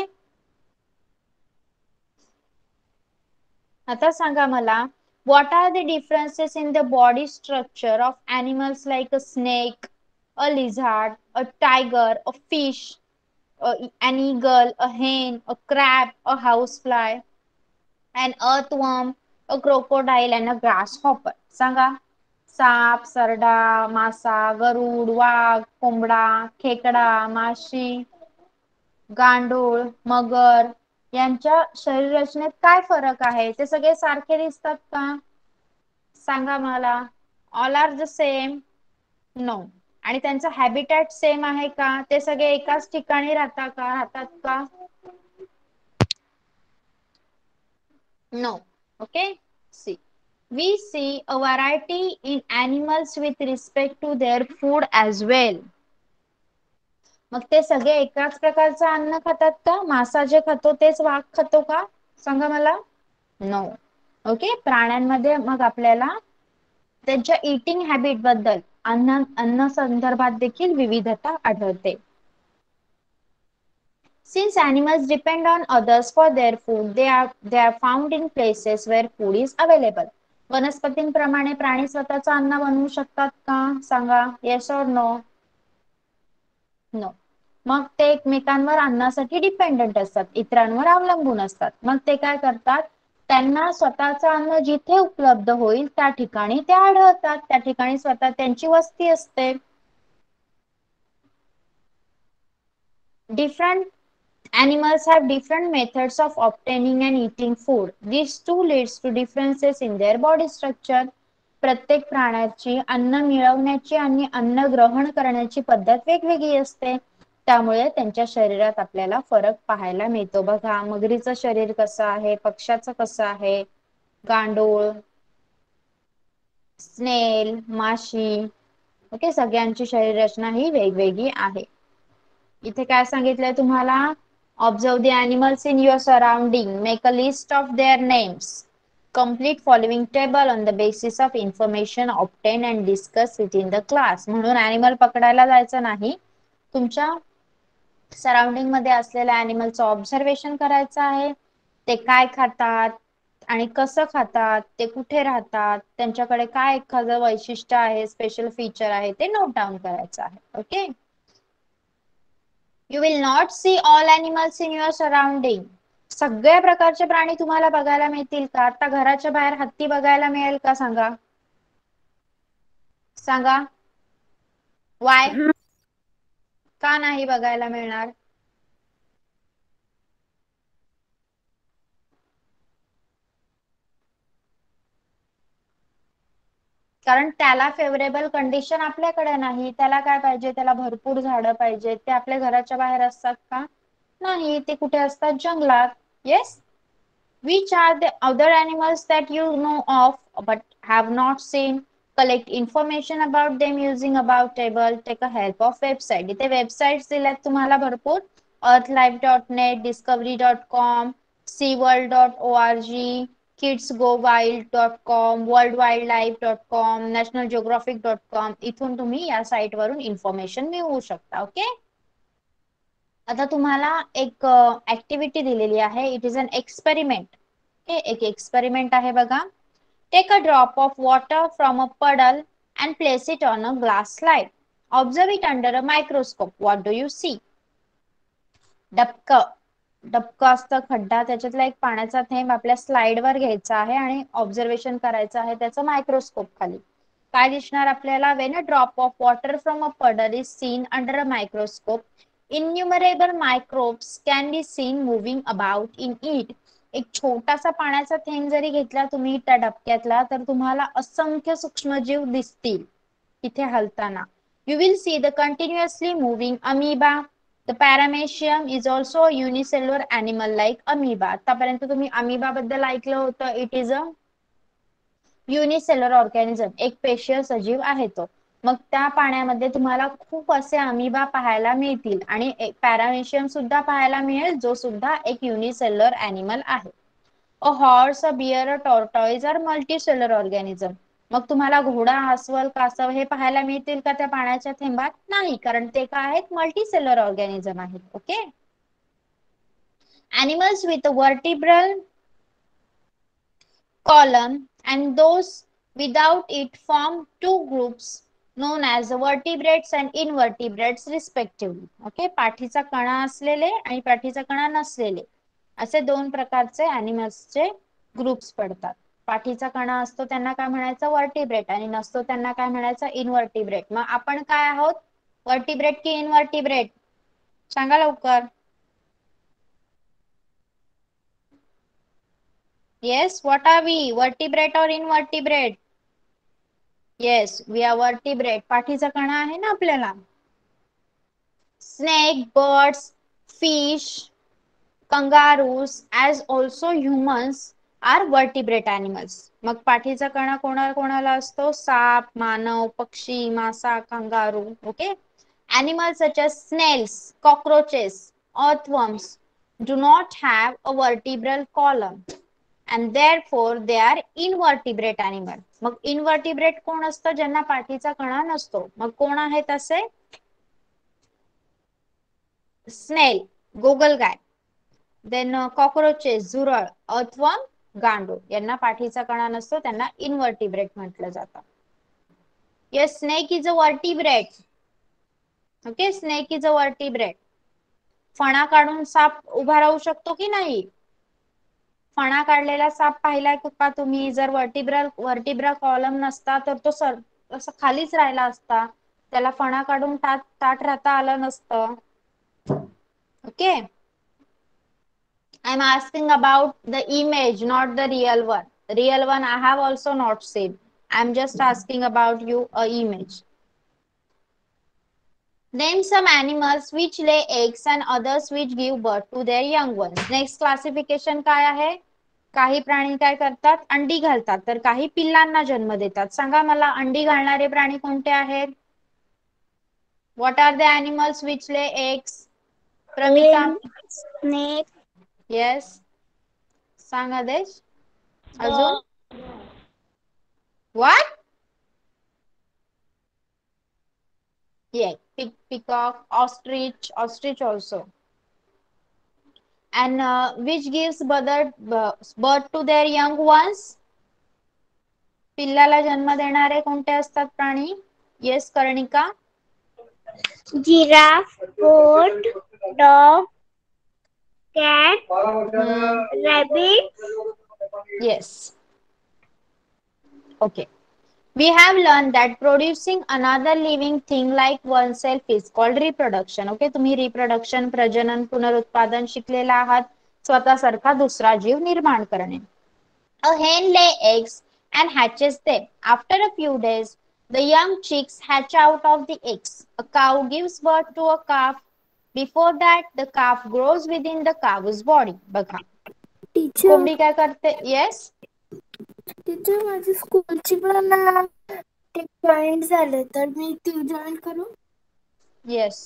आता सांगा मला, what are the differences in the body structure of animals like a snake, a lizard, a tiger, a fish, a, an eagle, a hen, a crab, a housefly, an earthworm, a crocodile, and a grasshopper. सांगा. साप, सरडा, मासा, गरुड, वाघ, कोंबडा, खेकडा, माशी, गांडूळ, मगर यांच्या शरीर रचनेत काय फरक आहे? ते सगळे सारखे दिसतात का? सांगा मला. All are the same? No. आणि त्यांचा हॅबिटॅट सेम आहे का? ते सगळे एकाच ठिकाणी राहतात का राहतात का? No. Okay. See. We see a variety in animals with respect to their food as well. मग ते सगळे एकाच प्रकारचं अन्न खातात का? मासा जे खातो तेच वाघ खातो का? सांगा मला. नो. ओके. प्राण्यांमध्ये मग आपल्याला त्यांच्या इटिंग हॅबिट बद्दल अन्न अन्न संदर्भात देखील विविधता आढळते. Since animals depend on others for their food, they are they are found in places where food is available. वनस्पतींप्रमाणे प्राणी स्वतःचं अन्न बनवू शकतात का? सांगा. Yes or no? नो. मग ते एकमेकांवर अन्नासाठी डिपेंडंट असतात, इतरांवर अवलंबून असतात. मग ते काय करतात? त्यांना स्वतःचं अन्न जिथे उपलब्ध होईल त्या ठिकाणी ते आढळतात, त्या ठिकाणी स्वतः त्यांची वस्ती असते. Different animals have different methods of obtaining and eating food. This too leads to differences in their body structure. प्रत्येक प्राण्याची अन्न मिळवण्याची आणि अन्न ग्रहण करण्याची पद्धत वेगवेगळी असते. त्यामुळे त्यांच्या शरीरात आपल्याला फरक पाहायला मिळतो. बघा, मगरीचं शरीर कसं आहे, पक्ष्याचं कसं आहे, गांडूळ, स्नेल, माशी, ओके, सगळ्यांची शरीर रचना ही वेगवेगळी आहे. इथे काय सांगितलंय तुम्हाला? Observe the animals in your surrounding, make a list of their names, complete following table on the basis of information obtained and discussed within the class. म्हणून ॲनिमल पकडायला जायचं नाही, तुमच्या सराउंडिंग मध्ये असलेल्या ॲनिमलचं ऑब्झर्वेशन करायचं आहे. ते काय खातात आणि कसं खातात, ते कुठे राहतात, त्यांच्याकडे काय एखादं वैशिष्ट्य आहे, स्पेशल फीचर आहे, ते नोट डाऊन करायचं आहे. Okay. You will not see all animals in your surrounding. सगळ्या प्रकारचे प्राणी तुम्हाला बघायला मिळतील का? आता घराच्या बाहेर हत्ती बघायला मिळेल का? सांगा. सांगा. वाय? का नाही बघायला मिळणार? कारण त्याला फेवरेबल कंडिशन आपल्याकडे नाही. त्याला काय पाहिजे? त्याला भरपूर झाडं पाहिजे. ते आपल्या घराच्या बाहेर असतात का? नाही, ते कुठे असतात? जंगलात. Yes. Which are the other animals that you know of but have not seen? Collect information about them using about table. Take a help of website. इथे वेबसाइट्स दिल्यात तुम्हाला भरपूर. earthlife dot net, discovery dot com, seaworld dot org, kids go wild dot com, world wildlife dot com, national geographic dot com. इथून तुम्ही या site वरून information मिळवू शकता. ओके. आता तुम्हाला एक ऍक्टिव्हिटी दिलेली आहे. It is an experiment. Okay, एक एक्सपेरिमेंट आहे बघा. Take a drop of water from a puddle and place it on a glass slide. Observe it under a microscope. What do you see? डबक डबक असतं, खड्डा, त्याच्यातला एक पाण्याचा थेंब आपल्या स्लाइड वर घ्यायचा आहे आणि ऑब्झर्वेशन करायचं आहे त्याचं मायक्रोस्कोप खाली. काय दिसणार आपल्याला? When a drop of water from a puddle is seen under a microscope, innumerable microbes can be seen moving about in it. एक छोटासा पाण्याचा थेंब जरी घेतला तुम्ही त्या डबक्यातला, तर तुम्हाला असंख्य सूक्ष्मजीव दिसतील इथे हलताना. You will see the continuously moving amoeba. The paramecium is also a unicellular animal like amoeba. आतापर्यंत तुम्ही amoeba बद्दल ऐकलं होतं. It is a unicellular organism, एक पेशीय सजीव आहे तो. मग त्या पाण्यामध्ये तुम्हाला खूप असे अमिबा पाहायला मिळतील आणि पॅरामेशियम सुद्धा पाहायला मिळेल, जो सुद्धा एक युनिसेलर अॅनिमल आहे. A horse, a bear, a tortoise are multicellular organism. मग तुम्हाला घोडा, अस्वल, कासव हे पाहायला मिळतील का त्या पाण्याच्या थेंबात? नाही, कारण ते काय आहेत? मल्टीसेलर ऑर्गॅनिझम आहेत. Okay. Animals with a vertebral column and those without it form two groups. known as the vertebrates and invertebrates respectively. Okay, पाठीचा कणा असलेले आणि पाठीचा कणा नसलेले असे दोन प्रकारचे अॅनिमल्सचे ग्रुप्स पडतात. पाठीचा कणा असतो त्यांना काय म्हणायचं, वर्टिब्रेट, आणि नसतो त्यांना काय म्हणायचं, इनवर्टिब्रेट. मग आपण काय आहोत, वर्टिब्रेट की इनवर्टिब्रेट? सांगा लवकर. Yes, what are we, vertebrate or invertebrate? Yes, we are vertebrate. पाठीचा कणा आहे ना आपल्याला. Snake, birds, fish, kangaroos as also humans are vertebrate animals. मग पाठीचा कणा कोणा कोणाला असतो, साप, मानव, पक्षी, मासा, kangaroo. Okay, animals such as snails, cockroaches, earthworms do not have a vertebral column and therefore they are invertebrate animal. मग invertebrate कोण असतं, ज्यांना पाठीचा कणा नसतो. मग कोण आहेत असे, स्नेल, गोगलगाय, देन कॉकरोचेस, झुरळ, अर्थवर्म, गांडूळ, यांना पाठीचा कणा नसतो, त्यांना इनवर्टिब्रेट म्हटलं जातं. Yes, snake is a vertebrate. Okay, snake is a vertebrate. फणा काढून साप उभा राहू शकतो की नाही? फणा काढलेला साप पाहिलाय का तुम्ही? जर वर्टिब्रल वर्टिब्रा कॉलम नसता तर तो सर असं खालीच राहिला असता, त्याला फणा काढून ताट ताट राहता आलं नसतं. Okay, I'm asking about the image, not the real one. Real one I have also not seen. I'm just asking about you a image. Name some animals which lay eggs and others which give birth to their young ones. Next classification काय आहे? काही प्राणी काय करतात, अंडी घालतात, तर काही पिल्लांना जन्म देतात. सांगा मला, अंडी घालणारे प्राणी कोणते आहेत? What are the animals which lay eggs? Pramita. Snake. Yes. सांग आदेश. अजून? What? Yeah, pick, peacock, ostrich, ostrich also. And uh, which gives birth, birth to their young ones? पिल्लाला जन्म देणारे कोणते असतात प्राणी? Yes, Karnika. Giraffe, goat, dog, cat, hmm. rabbit. Yes. Okay. We have learned that producing another living thing like oneself is called reproduction. Okay, तुम्ही reproduction, प्रजनन, पुनरुत्पादन शिकलेला आहात. स्वतःसारखा दुसरा जीव निर्माण करणे. A hen lay eggs and hatches them. After a few days, the young chicks hatch out of the eggs. A cow gives birth to a calf. Before that, the calf grows within the cow's body. बघा, teacher कोंबडी काय करते? Yes, teacher माझी स्कूलची पण ते join झाले, तर मी ती जॉईन करू? येस.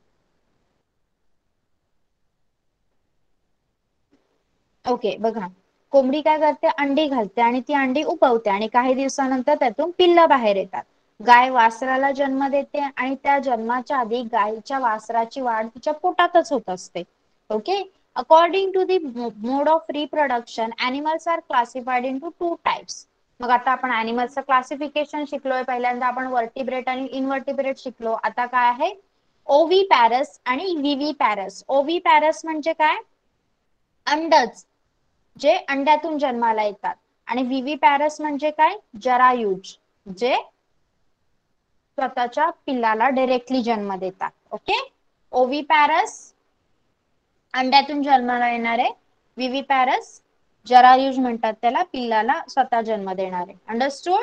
ओके, बघा, कोंबडी काय करते, अंडी घालते आणि ती अंडी उबवते आणि काही दिवसानंतर त्यातून पिल्ल बाहेर येतात. गाय वासराला जन्म देते आणि त्या जन्माच्या आधी गायीच्या वासराची वाढ तिच्या पोटातच होत असते. Okay, according to the mode of reproduction animals are classified into two types. मग आता आपण एनिमल्सचं क्लासिफिकेशन शिकलोय. पहिल्यांदा आपण वर्टिब्रेट आणि इनवर्टिब्रेट शिकलो. आता काय आहे, ओव्ही पॅरस आणि व्हीव्ही पॅरस. ओव्ही पॅरस म्हणजे काय, अंडच जे अंड्यातून जन्माला येतात, आणि व्हीव्ही पॅरस म्हणजे काय, जरायुज, जे स्वतःच्या पिल्लाला डायरेक्टली जन्म देतात. ओके, ओव्ही पॅरस अंड्यातून जन्माला येणारे, व्हीव्ही पॅरस जरायुज म्हणतात त्याला, पिल्लाला स्वतः जन्म देणारे. Understood?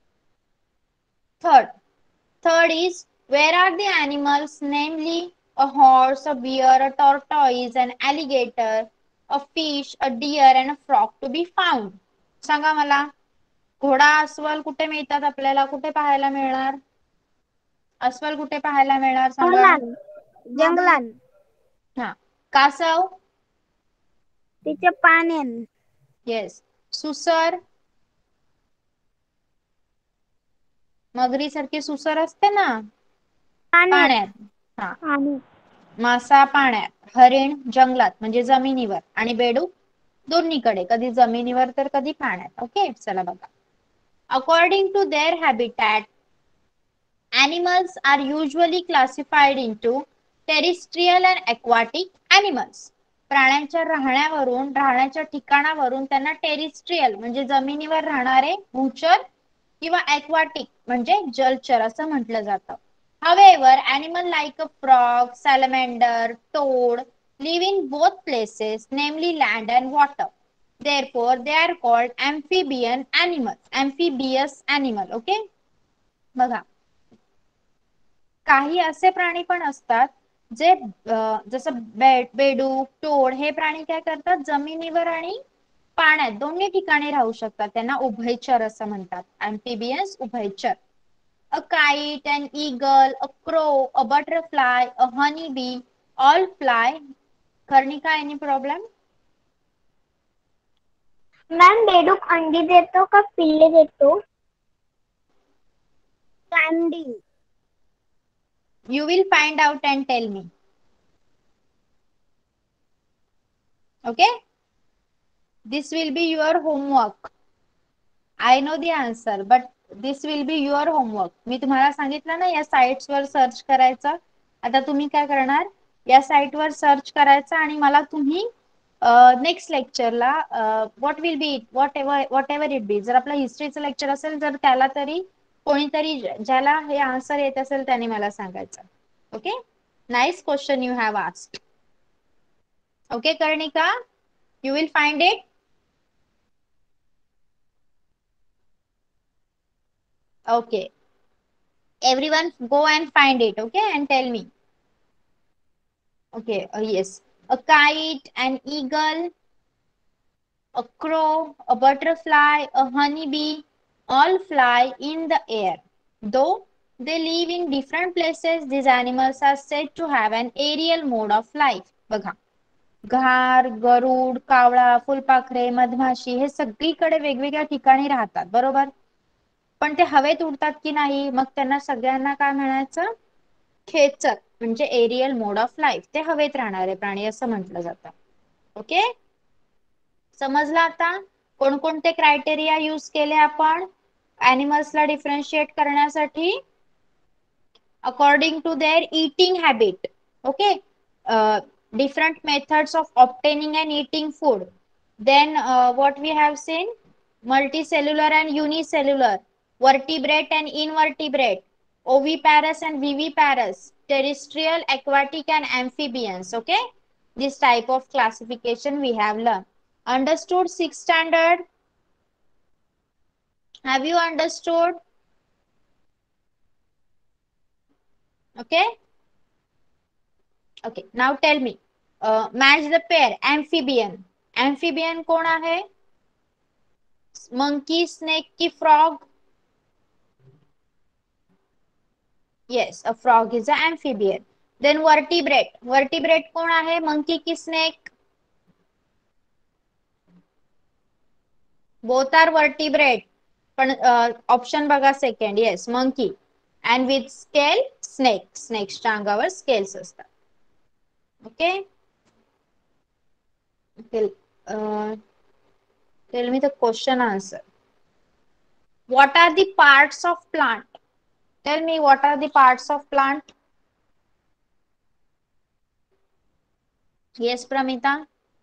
Third third is where are the animals, namely a horse, a bear, a tortoise, an alligator, a fish, a deer and a frog to be found. सांगा मला, घोडा, अस्वल कुठे मिळतात आपल्याला, कुठे पाहायला मिळणार? अस्वल कुठे पाहायला मिळणार सांगा? जंगलान. हा. कासव? तिच्या पाण्यान. येस. सुसर? मगरी सारखी सुसर असते ना पाण्यात. हा. मासा पाण्यात, हरिण जंगलात म्हणजे जमिनीवर, आणि बेडूक दोन्हीकडे, कधी जमिनीवर तर कधी पाण्यात. ओके, चला बघा. According to their habitat animals are usually classified into terrestrial and aquatic animals. प्राण्यांच्या राहण्यावरून राहण्याच्या ठिकाणावरून त्यांना टेरिस्ट्रियल म्हणजे जमिनीवर राहणारे भूचर किंवा aquatic म्हणजे जलचर असं म्हटलं जातं. However, animal like a frog, salamander, toad live in both places, namely land and water. Therefore, they are called amphibian animals. Amphibious animal. Okay? बघा, काही असे प्राणी पण असतात जे जसं बेडूक, टोड हे प्राणी काय करतात, जमिनीवर आणि पाण्यात दोन्ही ठिकाणी राहू शकतात. त्यांना उभयचर असं म्हणतात. amphibians उभयचर. A kite, an eagle, a crow, a butterfly, a honeybee, all fly. Karnika, any problem? Ma'am बेडूक अंडी देतो का पिल्ले देतो? अंडी. You will find out and tell me. Okay? This will be your homework. I know the answer, but this will be your homework. मी तुम्हाला सांगितलं ना या साइट्स वर सर्च करायचं. आता तुम्ही काय करणार, या साइट वर सर्च करायचं आणि मला तुम्ही नेक्स्ट लेक्चरला what will be it whatever whatever it be, जर आपलं हिस्ट्रीचं लेक्चर असेल तर त्याला तरी कोणीतरी ज्याला हे आन्सर येत असेल त्याने मला सांगायचं. Okay, nice question you have asked. Okay Karnika, you will find it. Okay, everyone go and find it. Okay, and tell me. Okay, uh, yes, a kite, an eagle, a crow, a butterfly, a honeybee, all fly in the air. Though they live in different places, these animals are said to have an aerial mode of life. बघा, घार, गरुड, कावळा, फुलपाखरे, मधमाशी हे सगळीकडे वेगवेगळ्या ठिकाणी राहतात. बरोबर, पण ते हवेत उडतात की नाही, मग त्यांना सगळ्यांना काय म्हणायचं, खेचर म्हणजे एरियल मोड ऑफ लाईफ. ते हवेत राहणारे प्राणी असं म्हटलं जातं. ओके, समजलं आता कोणकोणते क्रायटेरिया यूज केले आपण एनिमल्सला डिफरन्शिएट करण्यासाठी? According to their eating habit. Okay, different methods of obtaining and eating food. Then uh, what we have seen, multicellular and unicellular, vertebrate and invertebrate, oviparous and viviparous, terrestrial, aquatic and amphibians. Okay, this type of classification we have learned. Understood sixth standard? Have you understood? Okay, okay, now tell me, uh, match the pair. Amphibian, amphibian कोण आहे? monkey, snake की frog? Yes, a frog is an amphibian. Then vertebrate, vertebrate कोण आहे? monkey की snake? both are vertebrate, पण option बघा second. yes, monkey. and with scale, snake. स्नेक्सच्या अंगावर स्केल्स असतात. Okay, uh, tell me the question answer. What are the parts of plant? Tell me, what are the parts of plant? Yes, Pramita.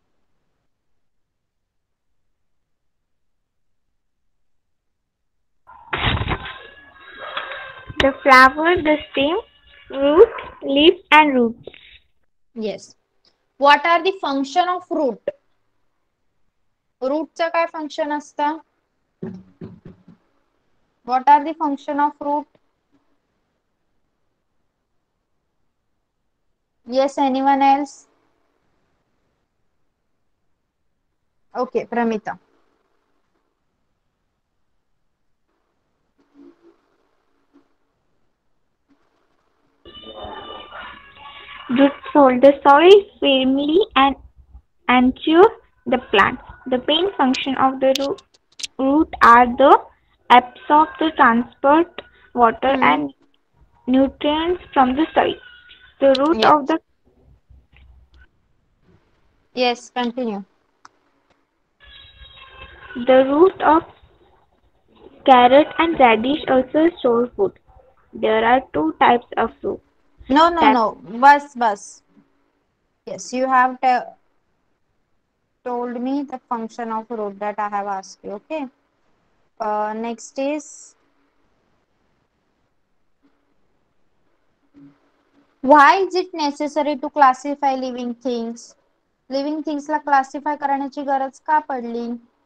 The flower, the stem, root, leaf and roots. Yes. What are the function of root? रूटचा काय function असतं? What are the function of root? Yes, anyone else? Okay, Pramita. Roots hold the soil firmly and anchor the plant. The main function of the root, root are the absorb the transport water Hmm. and nutrients from the soil. The root Yes. of the Yes, continue. the root of carrot and radish also store food. There are two types of fruit. No, no, That no. Bus, bus. Yes, you have te- told me the function of root that I have asked you. Okay. Uh, next is, why is it necessary to classify living things? Living things La classify करण्याची गरज का पडली?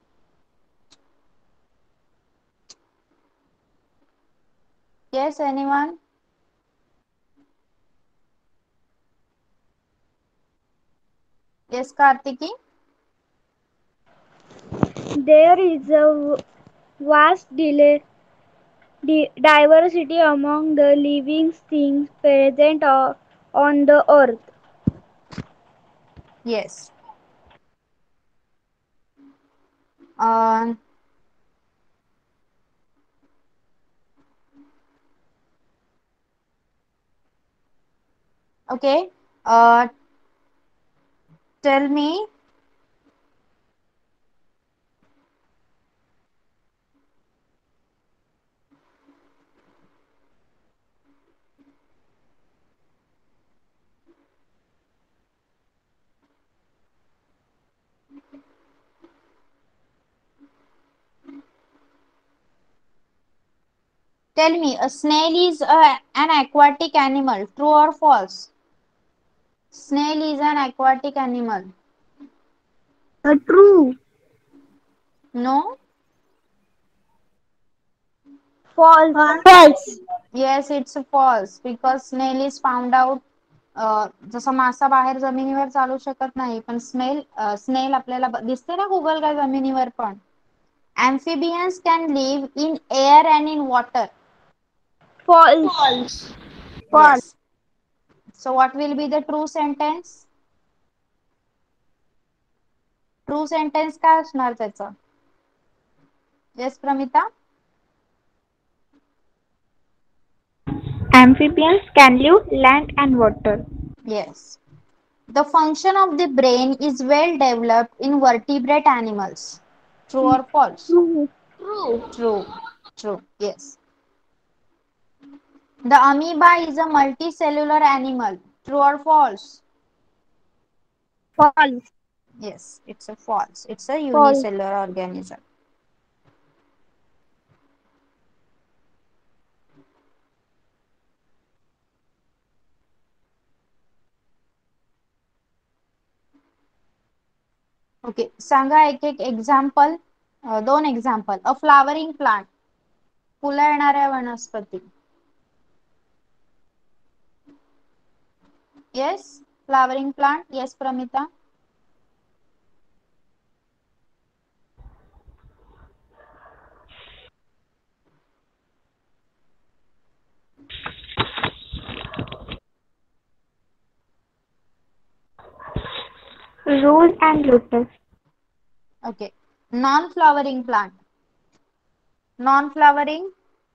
Yes, anyone? Yes, Kartiki? There is a vast delay, di- diversity among the living things present o- on the earth. Yes. Uh, okay. Uh, tell me, tell me, a snail is a, an aquatic animal. True or false? Snail is an aquatic animal. Uh, true. No? False. False. Yes, it's false because snail is found out. अ, जसं मासा बाहेर जमिनीवर चालू शकत नाही पण snail snail आपल्याला ब- दिसते ना गुगल काय जमिनीवर पण. Amphibians can live in air and in water. False. False. Yes. So what will be the true sentence? True sentence काय असणार त्याचं? Yes, Pramita? amphibians can live land and water. Yes. The function of the brain is well developed in vertebrate animals. True or false? True. True. True. Yes. The amoeba is a multicellular animal. True or false? False. Yes, it's a false. It's a False. unicellular organism. Okay. सांगा एक एक example, दोन example. A flowering plant, फुलं येणाऱ्या वनस्पती. Yes, flowering plant. Yes, Pramita. Rose and lotus. Okay. Non-flowering plant. Non-flowering.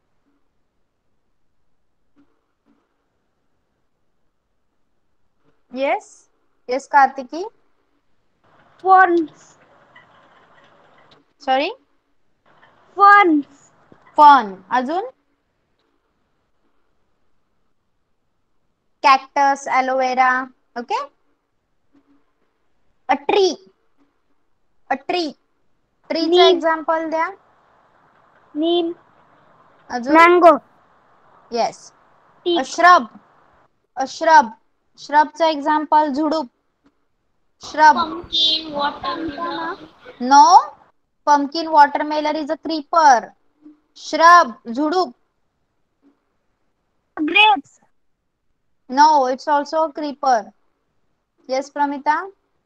Yes. Yes, Kartiki. Ferns. Sorry. Ferns. Fern. अजून cactus, aloe vera. Okay. A tree. A tree. Tree चा Neem. Example द्या. Neem. अजून. Mango. Yes. A Teak. shrub. A shrub. Shrub चा example झुडूप. Shrub. Pumpkin. Watermelon. No. Pumpkin, watermelon is a creeper. Shrub. झुडूप. Grapes. No, it's also a creeper. Yes, Pramita?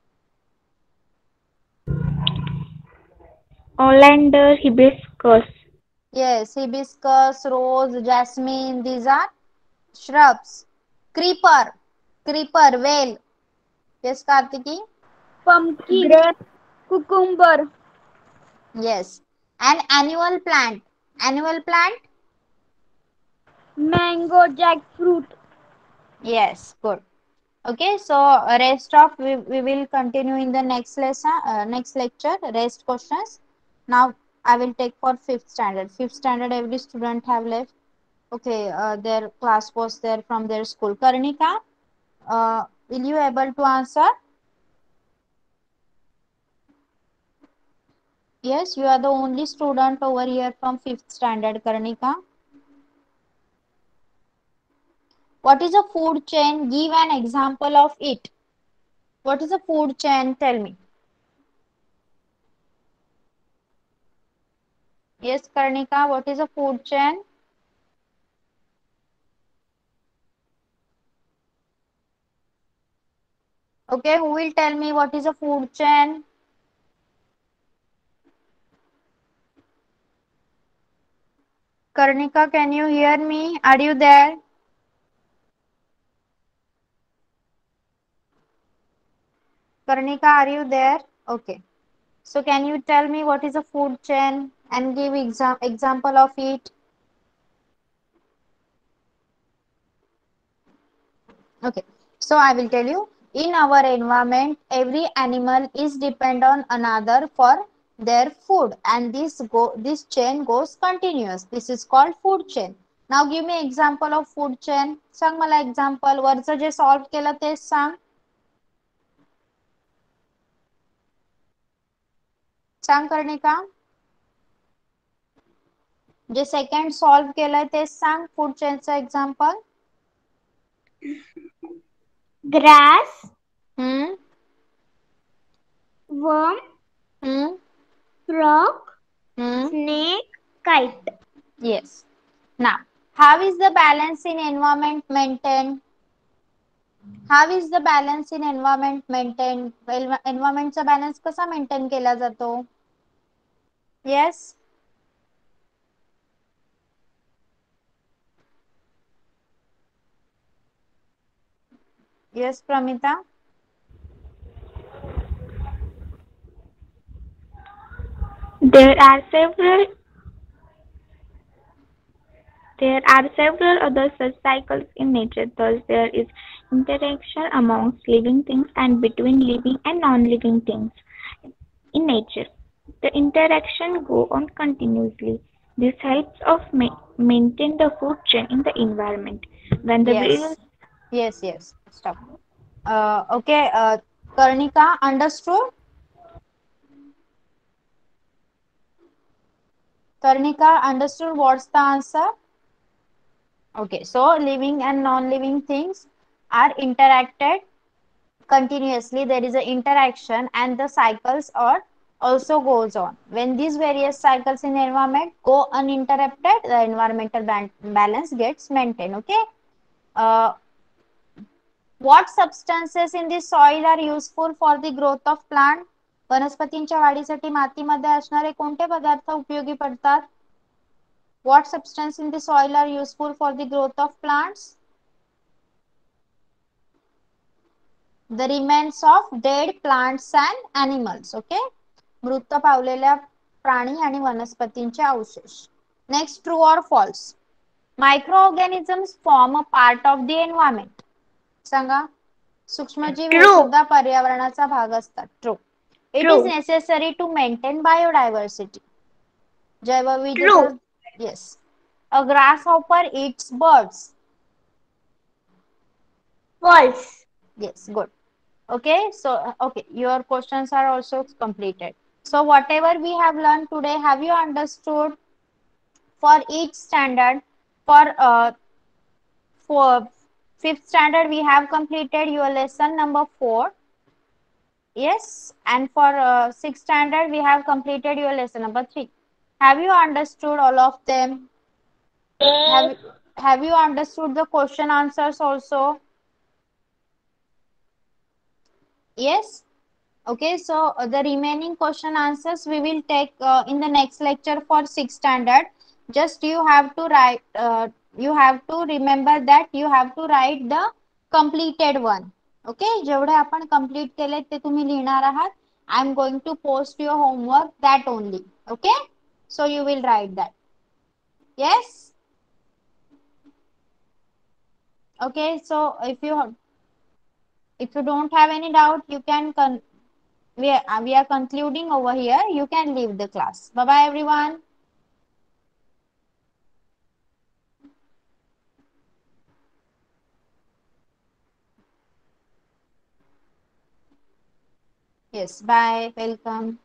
Oleander, hibiscus. Yes, hibiscus, rose, jasmine, these are shrubs. Creeper. Creeper, whale. Yes, Kartiki? Pumpkin. Grape. Cucumber. Yes. An annual plant. Annual plant? Mango. Jackfruit. Yes, good. Okay, so uh, rest of we, we will continue in the next lesson, uh, next lecture, rest questions. Now I will take for fifth standard. Fifth standard every student have left. Okay, uh, their class was there from their school. Karnika, uh, will you able to answer? Yes, you are the only student over here from fifth standard, Karnika. What is a food chain? Give an example of it. What is a food chain? Tell me. Yes, Karnika, what is a food chain? Okay, who will tell me what is a food chain? Karnika, can you hear me? Are you there? Karnika, are you there? Okay. So can you tell me what is a food chain and give exam example of it? Okay. So I will tell you. In our environment, every animal is depend on another for their food, and this go this chain goes continuous. This is called food chain. Now give me example of food chain. सांग मला example. वरचं जे solve केलं तेच सांग. सांग कर्णिका. जे second solve केलंय ते सांग फूड चेनचं example. grass, hmm worm, hmm frog, hmm snake, kite. Yes. Now, how is the balance in environment maintained? How is the balance in environment maintained? Well, environmentचा balance कसा maintain केला जातो? Yes. Yes, Pramita. There are several there are several other such cycles in nature. Thus, there is interaction amongst living things and between living and non-living things in nature. The interaction go on continuously. This helps of ma- maintain the food chain in the environment. When the various Yes. Yes, yes. Stop. Uh, okay, uh, Karnika, understood? Karnika, understood what's the answer? Okay, so living and non-living things are interacted continuously. There is an interaction and the cycles are also goes on. When these various cycles in the environment go uninterrupted, the environmental ban balance gets maintained. Okay. Uh, what substances in the soil are useful for the growth of plant? वनस्पतींच्या वाढीसाठी मातीमध्ये असणारे कोणते पदार्थ उपयोगी पडतात? What substance in the soil are useful for the growth of plants? The remains of dead plants and animals. Okay. मृत पावलेल्या प्राणी आणि वनस्पतींचे अवशेष. नेक्स्ट, ट्रू और false? Microorganisms form a part of the environment. सांगा. सूक्ष्मजीव हे True, सुद्धा पर्यावरणाचा भाग असतात. True. It is true, necessary to maintain biodiversity. जैवविविधता. true, yes. A grasshopper eats birds. false, Yes, good. Okay, so okay, your questions are also completed. So whatever we have learned today, have you understood? For each standard, for uh, for fifth standard, we have completed your lesson number four. Yes, and for uh, sixth standard, we have completed your lesson number three. Have you understood all of them? Have Have you understood the question answers also? Yes. Okay, so uh, the remaining question answers we will take uh, in the next lecture for sixth standard. Just you have to write, uh, you have to remember that you have to write the completed one. Okay, जेवढे आपण complete केले ते तुम्ही लिहिणार आहात. I am going to post your homework that only. Okay, so you will write that. Yes. Okay, so if you if you don't have any doubt, you can con we are, we are concluding over here. You can leave the class. Bye bye everyone. Yes, bye, welcome.